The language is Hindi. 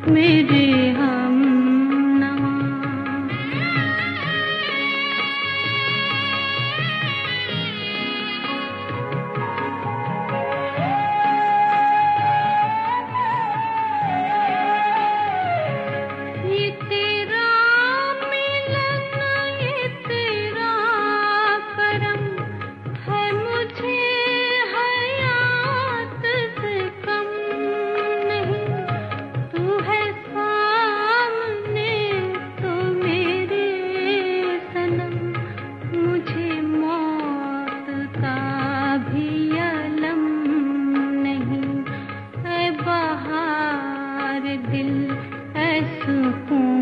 मेरे हमनवा। ये तेरा मिलन, ये तेरा करम है, मुझे हयात से कम नहीं। तू है सामने तो मेरे सनम, मुझे मौत का भी अलम नहीं। ऐ बहार दिल, ऐ सुकून